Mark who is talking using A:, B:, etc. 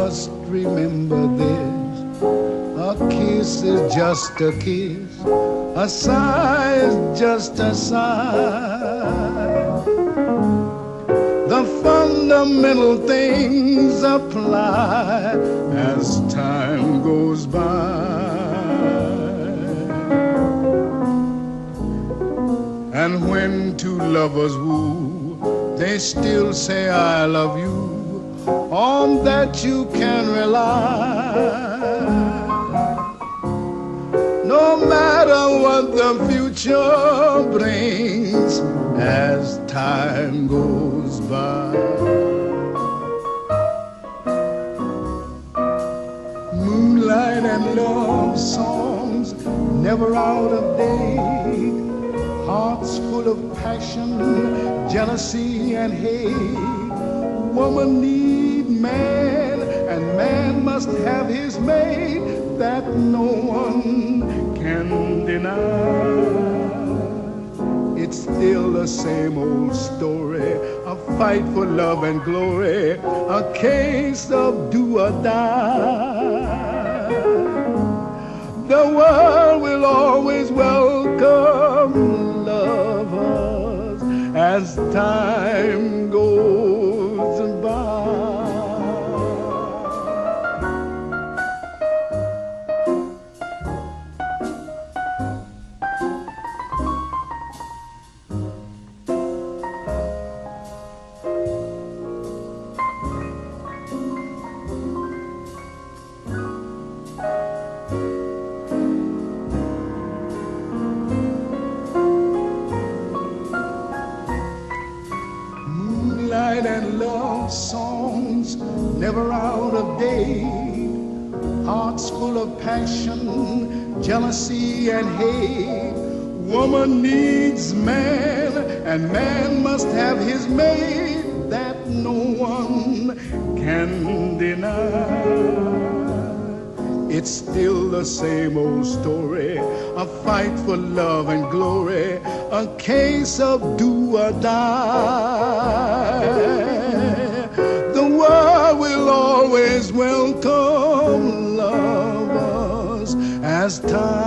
A: must remember this: a kiss is just a kiss, a sigh is just a sigh. The fundamental things apply as time goes by. And when two lovers woo, they still say I love you. On that you can rely. No matter what the future brings as time goes by. Moonlight and love songs never out of date. Hearts full of passion, jealousy and hate. Woman need man, and man must have his mate. That no one can deny. It's still the same old story, a fight for love and glory, a case of do or die. The world will always welcome lovers as time goes by. Moonlight and love songs never out of date. Hearts full of passion, jealousy and hate. Woman needs man, and man must have his mate. That no one can deny. It's still the same old story, a fight for love and glory, a case of do or die. The world will always welcome lovers as time